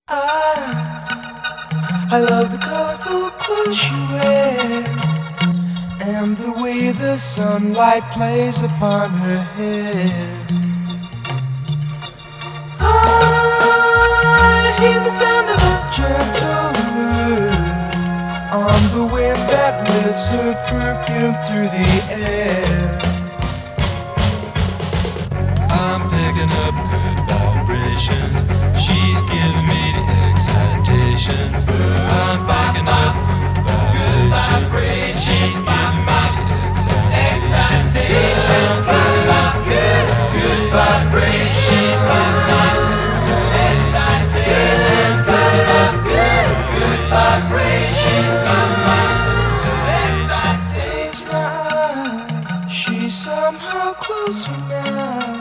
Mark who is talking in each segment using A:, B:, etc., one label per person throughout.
A: I love the colorful clothes she wears and the way the sunlight plays upon her hair. I hear the sound of a gentle word on the wind that lifts her perfume through the air.
B: I'm picking up good vibrations. She's giving me the excitations. I'm picking up good vibrations. She's giving me the excitations. I'm picking up good vibrations. She's giving me the excitations. Picking up good vibrations. She's giving me the excitations.
A: Close my eyes, she's somehow closer now.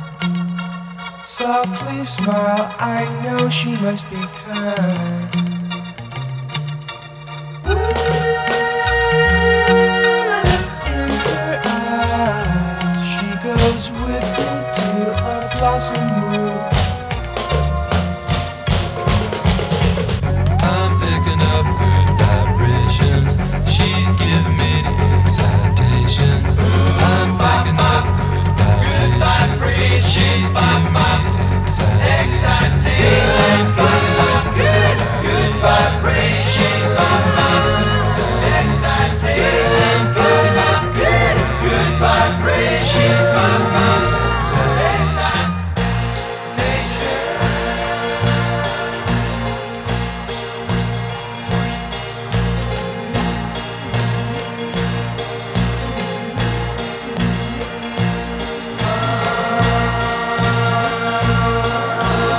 A: Softly smile, I know she must be kind. In her eyes, she goes with me to a blossom room.
B: I'm picking up good vibrations. She's giving me the excitations. I'm picking up good vibrations. She's giving me the excitations. Picking up good vibrations. She's giving me the excitations. Picking up good vibrations. She's giving me the excitations.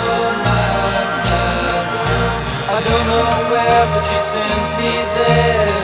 A: I don't know where, but she sends me there.